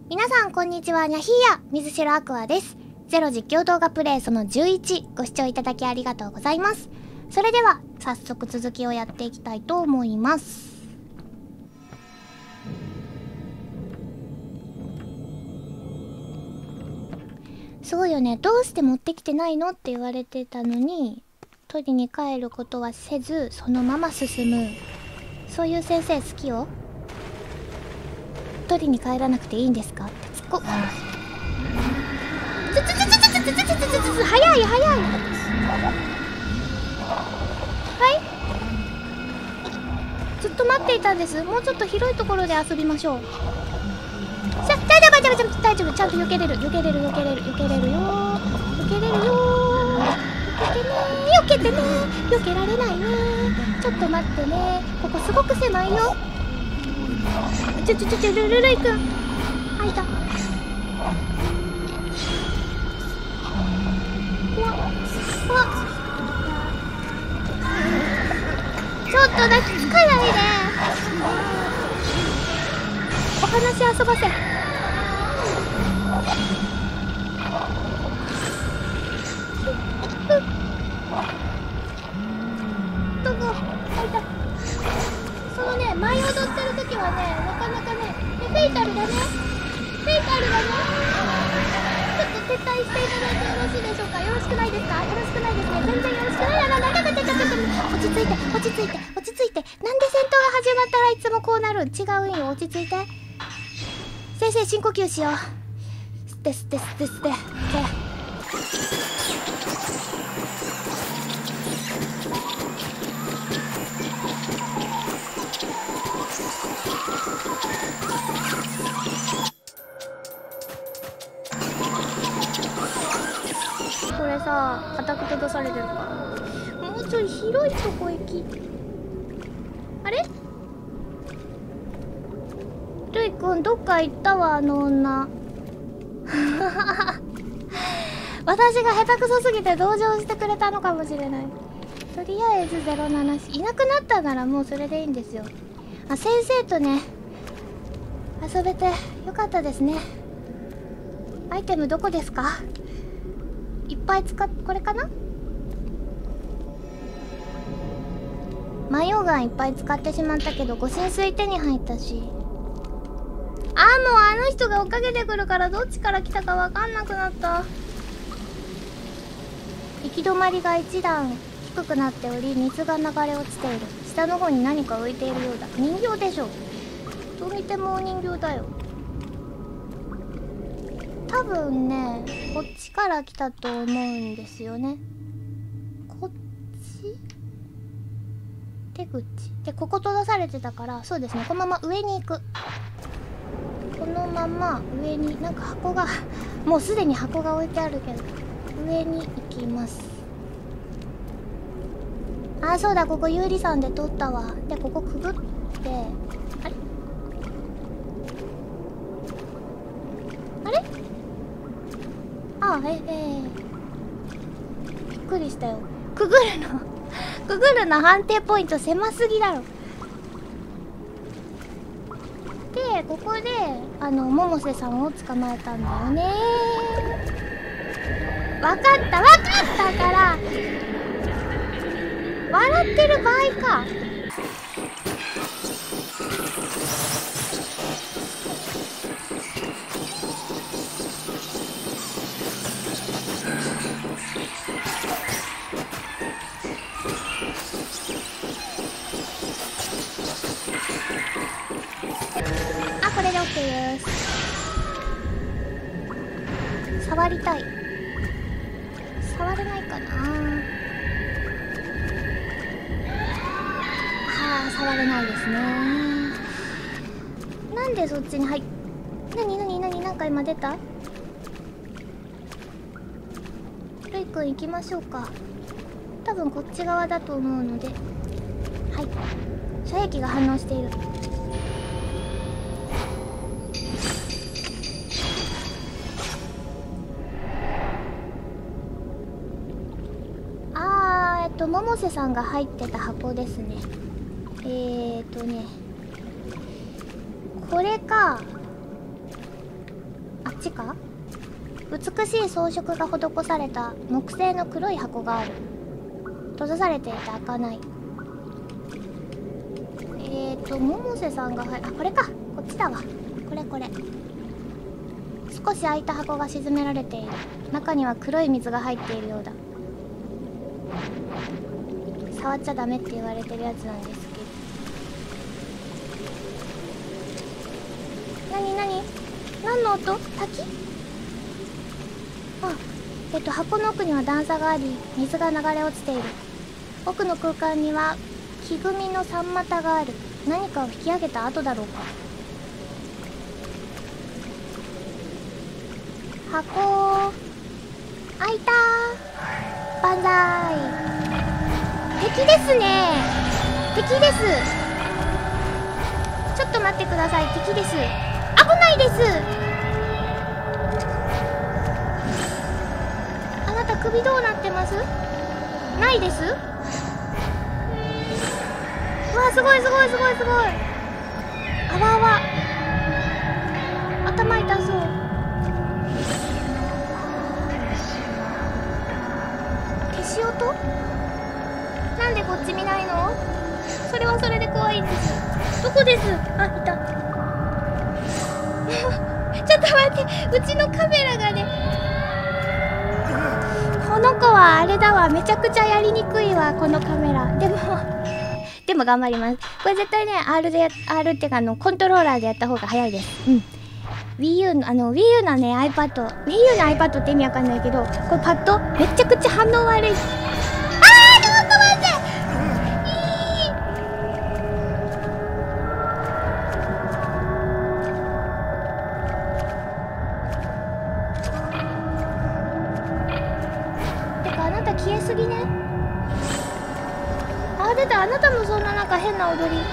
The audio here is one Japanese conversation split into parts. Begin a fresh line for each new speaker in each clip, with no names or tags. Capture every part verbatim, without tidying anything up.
皆さんこんにちは、にゃひーや水城アクアです。ゼロ実況動画プレイそのじゅういち、ご視聴いただきありがとうございます。それでは早速続きをやっていきたいと思います。そうよね、どうして持ってきてないのって言われてたのに、取りに帰ることはせずそのまま進む、そういう先生好きよ。取りに帰らなくていいんですかってつっこ。ちょちょちょちょちょちょちょちょちょちょ、早い早い。はい、ずっと待っていたんです。もうちょっと広いところで遊びましょう。じゃ、大丈夫大丈夫大丈夫、ちゃんと避けれる避けれる避けれる避けれるよ避けれるよ。避けてね避けてね避けられないね。ちょっと待ってね、ここすごく狭いよ。ちょちょちょちょ、ルルルイくん、あ、いた。怖っ怖っ。ちょっと抱きつかないで。お話遊ばせ。どこ？あ、いた。そのね、舞い踊ってる時はね、なかなかね、フェイタルだね。フェイタルだね。ちょっと撤退していただいてよろしいでしょうか。よろしくないですか？よろしくないですね。全然よろしくない。あら、なんだかちょっとちょっと落ち着いて、落ち着いて、落ち着いて。なんで戦闘が始まったらいつもこうなるん？違うんよ。落ち着いて。先生、深呼吸しよう。吸って吸って吸って吸って。これさ、固く閉ざされてるから、もうちょい広いとこ行き。あれ？ルイくんどっか行ったわ、あの女。私が下手くそすぎて同情してくれたのかもしれない。とりあえずゼロななし、いなくなったならもうそれでいいんですよ。あ、先生とね遊べてよかったですね。アイテムどこですか？いっぱい使っ、これかな？マヨガンいっぱい使ってしまったけど、ご神水手に入ったし。あー、もうあの人が追っかけてくるからどっちから来たかわかんなくなった。行き止まりが一段低くなっており、水が流れ落ちている。下の方に何か浮いているようだ。人形でしょ。どう見てもお人形だよ。多分ね、こっちから来たと思うんですよね。こっち？出口で、ここ閉ざされてたから、そうですね、このまま上に行く。このまま上に、なんか箱がもうすでに箱が置いてあるけど、上に行きます。あー、そうだ、ここ有利山で通ったわ。で、ここくぐって、あれあれあー、ええー、びっくりしたよ。くぐるのくぐるの判定ポイント狭すぎだろ。で、ここであの百瀬さんを捕まえたんだよね。わかったわかったから笑ってる場合か。あ、これで OK です。触りたい。触れないかな。はあ、触れないですね。なんでそっちに入っ、なになになに、なんか今出た？ルイくん行きましょうか。多分こっち側だと思うので。はい、射撃が反応している。あー、えっと百瀬さんが入ってた箱ですね。えーとね、これかっちか。美しい装飾が施された木製の黒い箱がある。閉ざされていて開かない。えーと百瀬さんがはいあこれか、こっちだわ。これこれ。少し開いた箱が沈められている。中には黒い水が入っているようだ。触っちゃダメって言われてるやつなんですけど。なになに何の音？滝？あ、えっと箱の奥には段差があり水が流れ落ちている。奥の空間には木組みの三股がある。何かを引き上げた後だろうか。箱開いたー。万歳。敵ですね。敵です。ちょっと待ってください。敵です。危ないです。あなた首どうなってます？ないです。うわすごいすごいすごいすごい。あわあわ頭痛そう。消し音？なんでこっち見ないの？それはそれで怖いんです。どこです？あ、いた。ちょっと待って、うちのカメラがね。この子はあれだわ、めちゃくちゃやりにくいわこのカメラ。でもでも頑張ります。これ絶対ね R でや R ってかあのコントローラーでやった方が早いです。うん。WiiU のあの WiiU のね iPad、WiiU の iPad って意味わかんないけど、これパッドめちゃくちゃ反応悪い。あー、ちょっと待って。てかあなた消えすぎね。あ、出た。あなたもそんななんか変な踊り。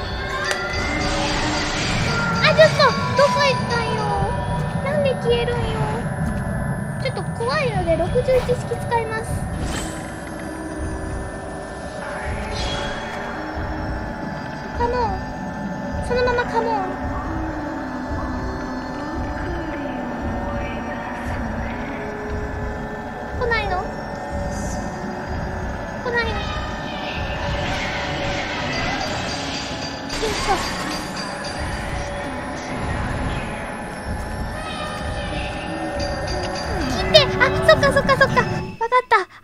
あ、ちょっとどこ行ったんよ。なんで消えるんよ。ちょっと怖いのでろくじゅういち式使います。カモン。そのままカモン。来ないの？来ないの？あ、そっかそっかそっか。わかった。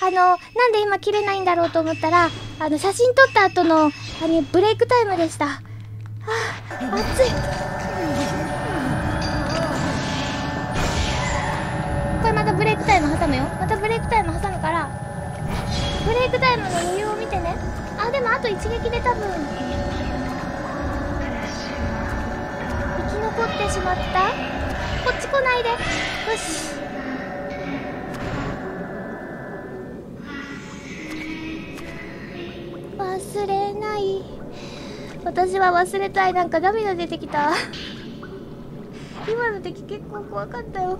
あの、なんで今切れないんだろうと思ったら、あの、写真撮った後の、あの、ブレイクタイムでした。はあ、熱い。これまたブレイクタイム挟むよ。またブレイクタイム挟むから、ブレイクタイムの余裕を見てね。あ、でもあと一撃で多分、生き残ってしまった。こっち来ないで。よし。忘れない。私は忘れたい。なんか涙出てきた。今の敵結構怖かったよ。は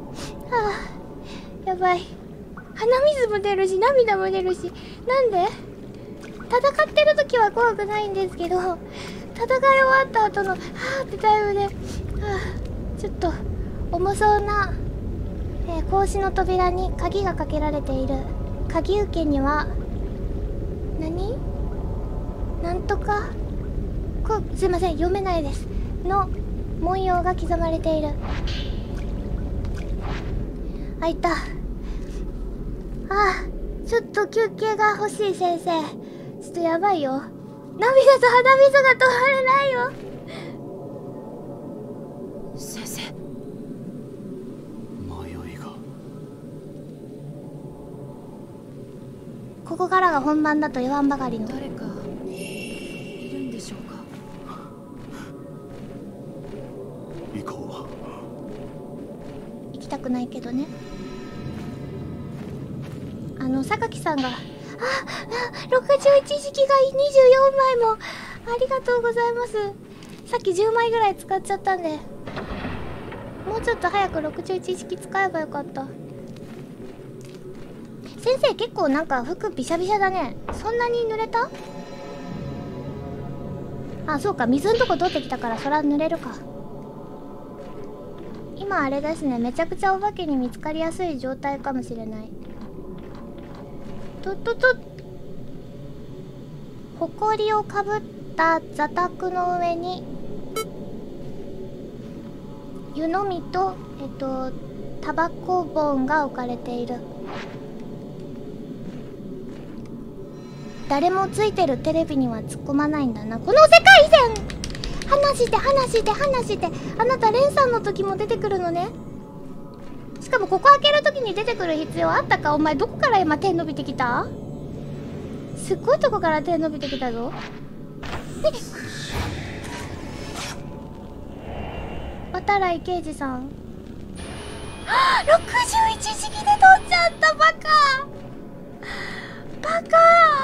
あ、やばい。鼻水も出るし涙も出るし。なんで？戦ってる時は怖くないんですけど、戦い終わった後のはあってタイムで、はあ、ちょっと重そうな、えー、格子の扉に鍵がかけられている。鍵受けには何？なんとかこすいません、読めないですの文様が刻まれている。開いた。ああ、ちょっと休憩が欲しい先生。ちょっとやばいよ。涙と鼻水が止まれないよ。
先生、迷いが。
ここからが本番だと言わんばかりの。
誰かいるんでしょうか。
行こ
う。行きたくないけどね。あの榊さんが、あ、あ、ろくじゅういち式がにじゅうよんまいもありがとうございます。さっきじゅうまいぐらい使っちゃったんで、もうちょっと早くろくじゅういち式使えばよかった。先生結構なんか服ビシャビシャだね。そんなに濡れた？あ、そうか、水のとこ通ってきたからそら濡れるか。今今あれですね、めちゃくちゃお化けに見つかりやすい状態かもしれない。とっととほこりをかぶった座卓の上に湯飲みとえっとタバコ盆が置かれている。誰もついてるテレビには突っ込まないんだな。この世界線話して話して話して。あなたレンさんの時も出てくるのね。しかもここ開ける時に出てくる必要あったか。お前どこから今手伸びてきた？すっごいとこから手伸びてきたぞ。えっ渡来刑事さん。はあ、ろくじゅういち式で取っちゃった。バカバカ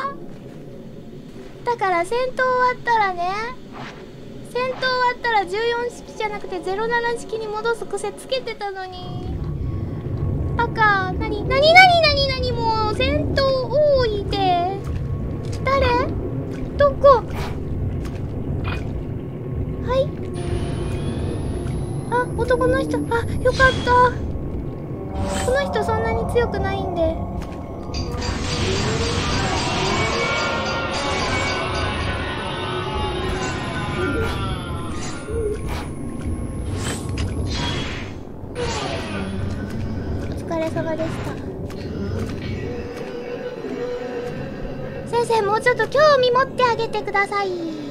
だから戦闘終わったらね、戦闘終わったらじゅうよん式じゃなくてゼロなな式に戻す癖つけてたのに。バカ。なになになになになに、もう戦闘多いで。誰？どこ？はい。あ、男の人。あ、よかった。この人そんなに強くないんで。お疲れ様でした。先生、もうちょっと興味持ってあげてください。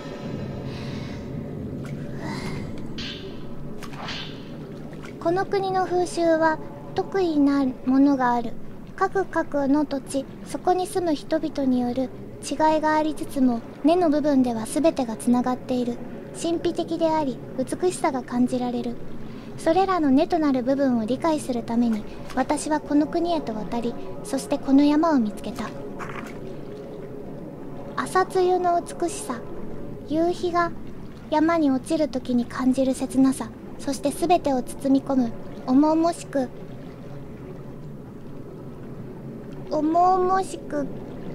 この国の風習は特異なものがある。各々の土地、そこに住む人々による違いがありつつも、根の部分では全てがつながっている。神秘的であり美しさが感じられる。それらの根となる部分を理解するために、私はこの国へと渡り、そしてこの山を見つけた。朝露の美しさ、夕日が山に落ちる時に感じる切なさ、そして全てを包み込む重々しく重々しく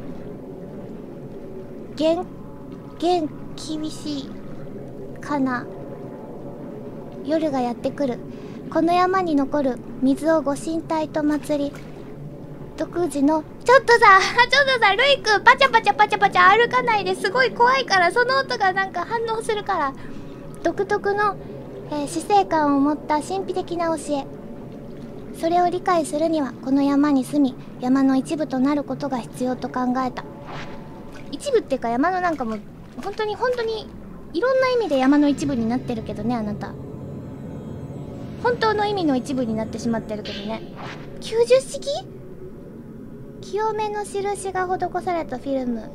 厳厳厳しいかな夜がやってくる。この山に残る水をご神体と祭り、独自のちょっとさちょっとさルイくん、パチャパチャパチャパチャ歩かないで。すごい怖いから。その音がなんか反応するから。独特の、えー、死生観を持った神秘的な教え、それを理解するにはこの山に住み、山の一部となることが必要と考えた。一部っていうか山のなんかもう本当に本当にいろんな意味で山の一部になってるけどね。あなた本当の意味の一部になってしまってるけどね。きゅうじゅう式？清めの印が施されたフィルム。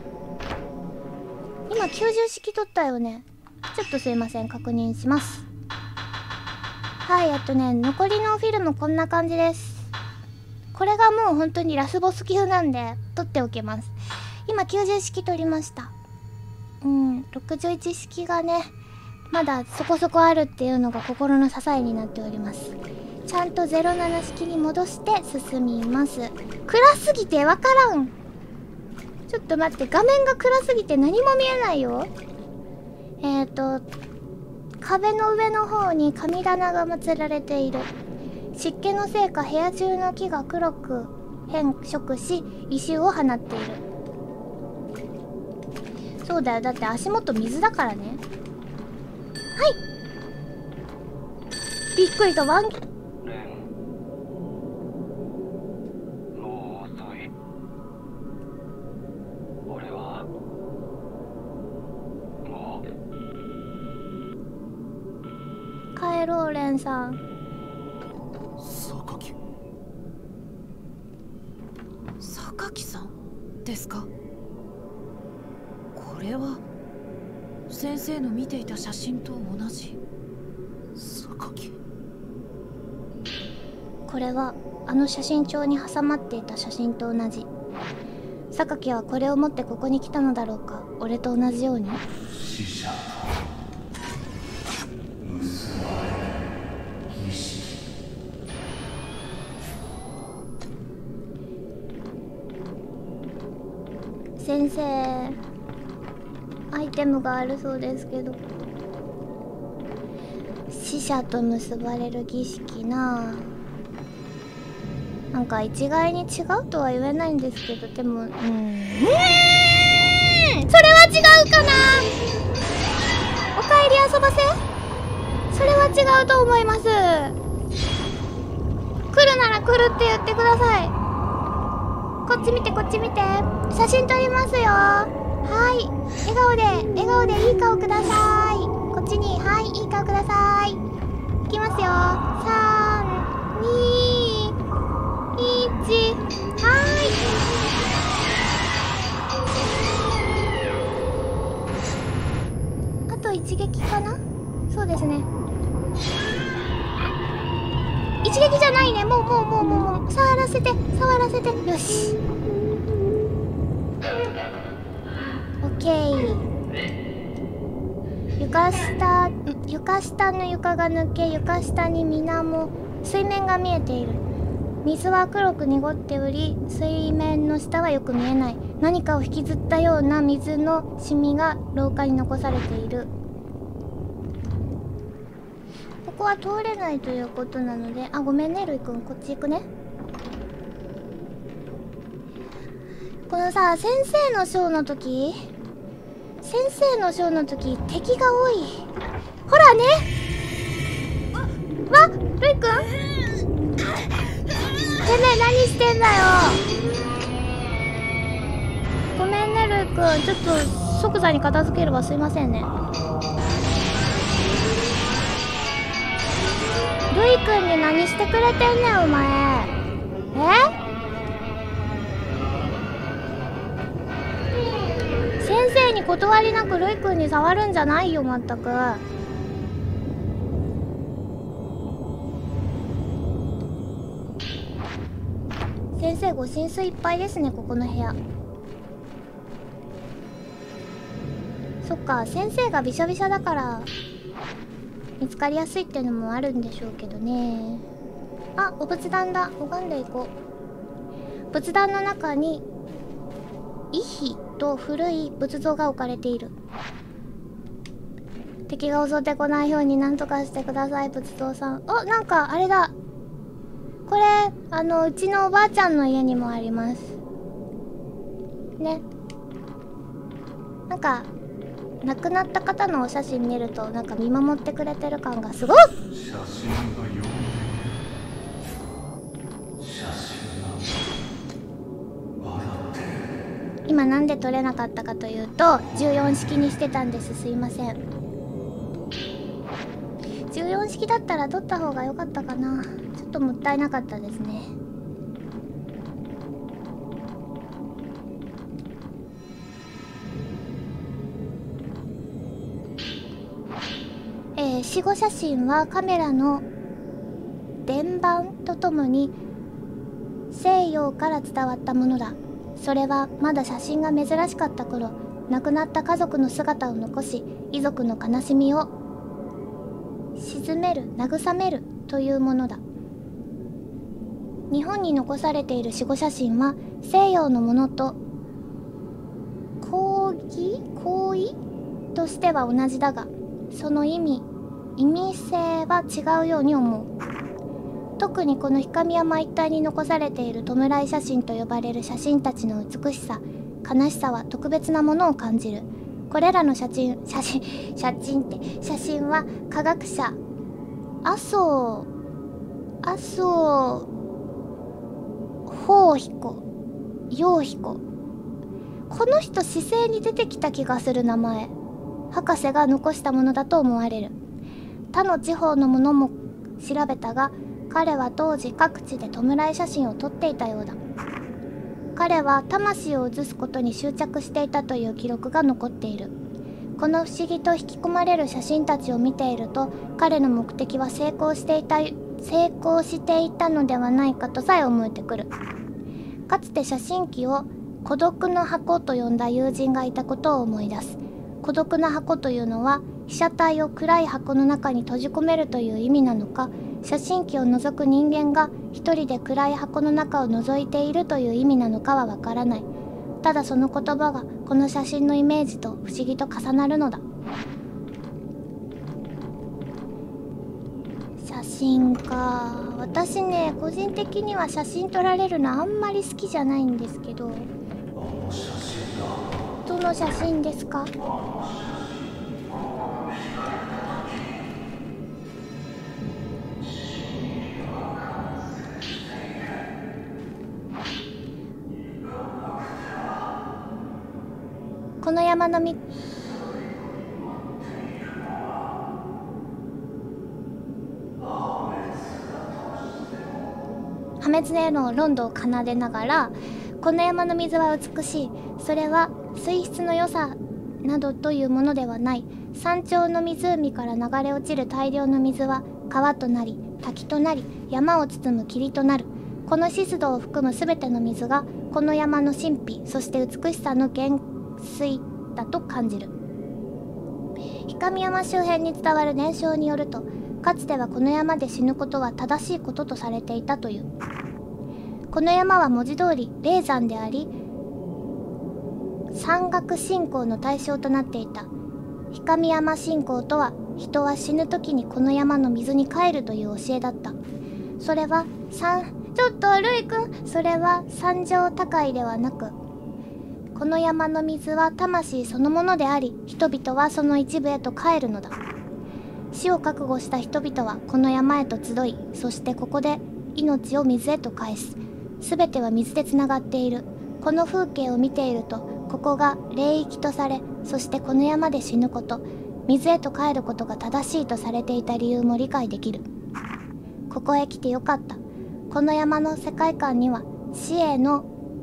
今きゅうじゅう式取ったよね。ちょっとすいません、確認します。はい、あとね、残りのフィルムこんな感じです。これがもう本当にラスボス級なんで取っておきます。今きゅうじゅう式取りました。うん、ろくじゅういち式がねまだそこそこあるっていうのが心の支えになっております。ちゃんとゼロなな式に戻して進みます。暗すぎてわからん。ちょっと待って、画面が暗すぎて何も見えないよ。えーと壁の上の方に神棚が祀られている。湿気のせいか部屋中の木が黒く変色し異臭を放っている。そうだよ、だって足元水だからね。はい、びっくりした。ワン帰ろう、レンさん。
榊
榊さんですか？これは先生の見ていた写真と同じ。
榊、
これはあの写真帳に挟まっていた写真と同じ。榊はこれを持ってここに来たのだろうか。俺と同じように。
死者
先生、アイテムがあるそうですけど。死死者と結ばれる儀式な。なんか一概に違うとは言えないんですけど、でもうんうーんそれは違うかな。おかえり遊ばせ、それは違うと思います。来るなら来るって言ってください。こっち見てこっち見て、写真撮りますよ。はい、笑顔で笑顔でいい顔ください。こっちに、はい、いい顔ください。いきますよ。さんにいち、はい。あと一撃かな。そうですね、一撃じゃないね。もうもうもうもうもう触らせて触らせて、よし、オッケー。床下床下の床が抜け、床下に水面水面が見えている。水は黒く濁っており、水面の下はよく見えない。何かを引きずったような水のシミが廊下に残されている。ここは通れないということなので、あ、ごめんねルイくん、こっち行くね。このさ、先生のショーの時先生のショーの時敵が多い。ほらね、わ、ルイくん、てめえ何してんだよ。ごめんねルイくん、ちょっと即座に片付ければすいませんね。ルイくんに何してくれてんねんお前。え、先生に断りなくルイくんに触るんじゃないよ、まったく。先生ご浸水いっぱいですね、ここの部屋。そっか、先生がびしょびしょだから見つかりやすいっていうのもあるんでしょうけどね。あ、お仏壇だ。拝んでいこう。仏壇の中にイヒと古い仏像が置かれている。敵が襲ってこないように何とかしてください、仏像さん。お、なんかあれだ、これあのうちのおばあちゃんの家にもありますね。なんか亡くなった方のお写真見ると、なんか見守ってくれてる感がすごい。
写真がよ写真が笑ってる。
今なんで撮れなかったかというと、じゅうよん式にしてたんです。すいません。じゅうよん式だったら撮った方が良かったかな。ちょっともったいなかったですね。えー、死後写真はカメラの電盤とともに西洋から伝わったものだ。それはまだ写真が珍しかった頃、亡くなった家族の姿を残し、遺族の悲しみを鎮める、慰めるというものだ。日本に残されている死後写真は西洋のものと抗議行為としては同じだが、その意味意味性は違うように思う。特にこの氷上山一帯に残されている弔い写真と呼ばれる写真たちの美しさ、悲しさは特別なものを感じる。これらの写真写真写真って写真は科学者麻生麻生法彦陽彦、この人市政に出てきた気がする名前、博士が残したものだと思われる。他の地方のものも調べたが、彼は当時各地で弔い写真を撮っていたようだ。彼は魂を移すことに執着していたという記録が残っている。この不思議と引き込まれる写真たちを見ていると、彼の目的は成功していた成功していたのではないかとさえ思えてくる。かつて写真機を孤独の箱と呼んだ友人がいたことを思い出す。孤独な箱というのは被写体を暗い箱の中に閉じ込めるという意味なのか、写真機を覗く人間が一人で暗い箱の中を覗いているという意味なのかはわからない。ただその言葉がこの写真のイメージと不思議と重なるのだ。 真か。私ね、個人的には写真撮られるのあんまり好きじゃないんですけど。どの写真ですか？この山のみ破滅へのロンドを奏でながら、この山の水は美しい。それは水質の良さなどというものではない。山頂の湖から流れ落ちる大量の水は川となり、滝となり、山を包む霧となる。この湿度を含むすべての水がこの山の神秘、そして美しさの源水だと感じる。氷上山周辺に伝わる伝承によると、かつてはこの山で死ぬことは正しいこととされていたという。この山は文字通り霊山であり、山岳信仰の対象となっていた。氷上山信仰とは、人は死ぬ時にこの山の水に帰るという教えだった。それは山ちょっとルイ君、それは山上高いではなく、この山の水は魂そのものであり、人々はその一部へと帰るのだ。死を覚悟した人々はこの山へと集い、そしてここで命を水へと返す。すべては水でつながっている。この風景を見ていると、ここが霊域とされ、そしてこの山で死ぬこと、水へと帰ることが正しいとされていた理由も理解できる。ここへ来てよかった。この山の世界観には死への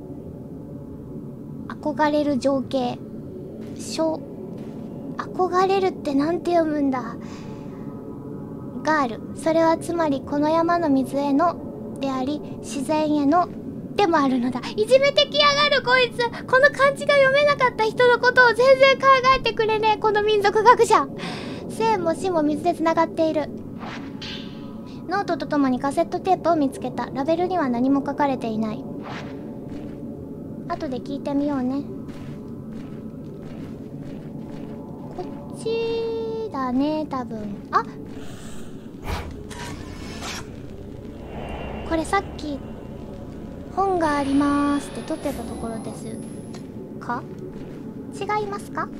憧れる情景、憧れるってなんて読むんだがある。それはつまりこの山の水へのであり、自然へのでもあるのだ。いじめてきやがるこいつ。この漢字が読めなかった人のことを全然考えてくれねえ、この民族学者。生も死も水でつながっている。ノートとともにカセットテープを見つけた。ラベルには何も書かれていない。後で聞いてみようね。こっちだね、多分。あ、これさっき本がありますって撮ってたところですか？違いますか？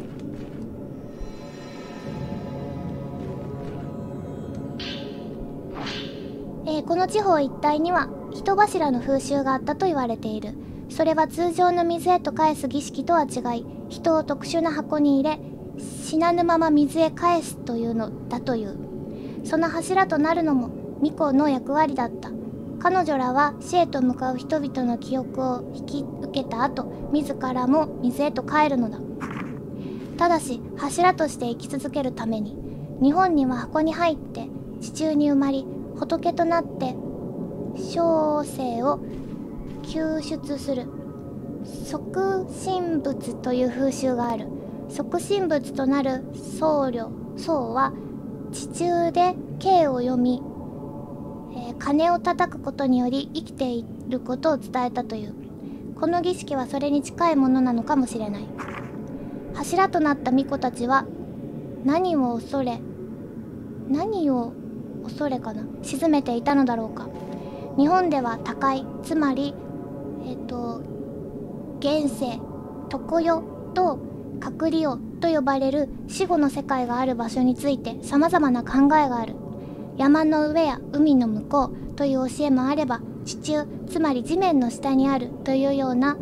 えー、この地方一帯には人柱の風習があったと言われている。それは通常の水へと返す儀式とは違い、人を特殊な箱に入れ、死なぬまま水へ返すというのだという。その柱となるのも巫女の役割だった。彼女らは死へと向かう人々の記憶を引き受けた後、自らも水へと帰るのだ。ただし柱として生き続けるために、日本には箱に入って地中に埋まり、仏となって小生を救出する即身仏という風習がある。即身仏となる僧侶僧は地中で経を読み、えー、鐘を叩くことにより生きていることを伝えたという。この儀式はそれに近いものなのかもしれない。柱となった巫女たちは何を恐れ何を恐れかな沈めていたのだろうか。日本では高い、つまりえっと現世、常世と隔離世と呼ばれる死後の世界がある場所について様々な考えがある。山の上や海の向こうという教えもあれば、地中、つまり地面の下にあるというような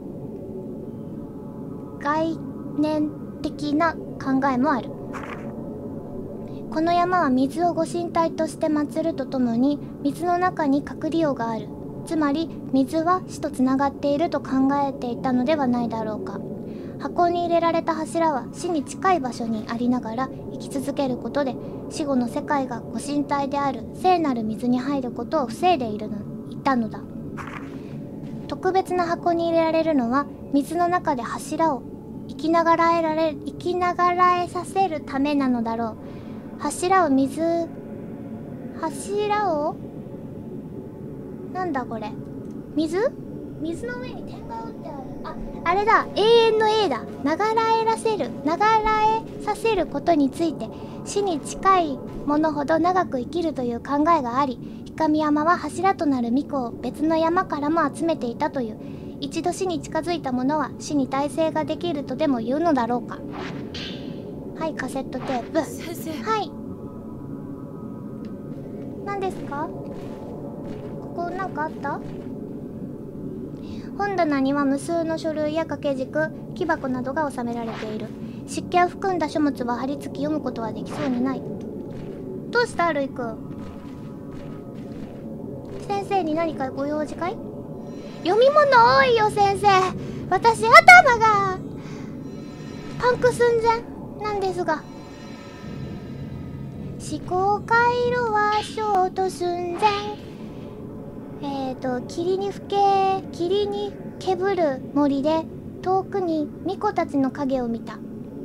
概念的な考えもある。この山は水をご神体として祀るとともに、水の中に隔離世がある。つまり水は死とつながっていると考えていたのではないだろうか。箱に入れられた柱は死に近い場所にありながら生き続けることで、死後の世界がご神体である聖なる水に入ることを防いでいるのいたのだ。特別な箱に入れられるのは、水の中で柱を生きながらえられ生きながらえさせるためなのだろう。柱を水柱をなんだこれ、水水の上に点が打ってある。あ、あれだ、永遠の A だ。ながらえらせる、ながらえさせることについて、死に近いものほど長く生きるという考えがあり、氷上山は柱となる巫女を別の山からも集めていたという。一度死に近づいた者は死に耐性ができるとでも言うのだろうか。はい、カセットテープ。
先生、
はい。何ですか？ここなんかあった？本棚には無数の書類や掛け軸、木箱などが収められている。湿気を含んだ書物は貼り付き読むことはできそうにない。どうしたルイくん？先生に何かご用事かい？読み物多いよ先生。私頭がパンク寸前なんですが。思考回路はショート寸前。えーと霧にふけ霧にけぶる森で遠くに巫女たちの影を見た。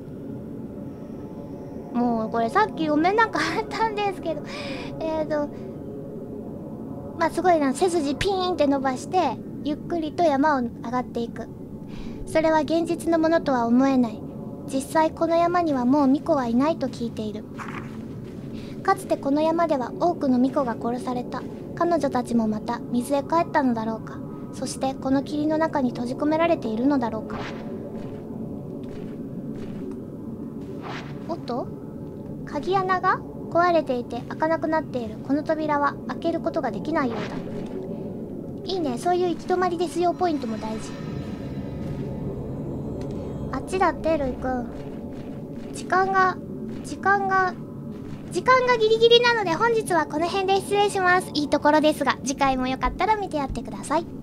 もうこれさっき読めなかったんですけど、えーとまあすごいな、背筋ピーンって伸ばしてゆっくりと山を上がっていく。それは現実のものとは思えない。実際この山にはもう巫女はいないと聞いている。かつてこの山では多くの巫女が殺された。彼女たちもまた水へ帰ったのだろうか。そしてこの霧の中に閉じ込められているのだろうか。おっと、鍵穴が壊れていて開かなくなっている。この扉は開けることができないようだ。いいね、そういう行き止まりですよポイントも大事。あっちだってルイくん。時間が時間が時間がギリギリなので本日はこの辺で失礼します。いいところですが次回もよかったら見てやってください。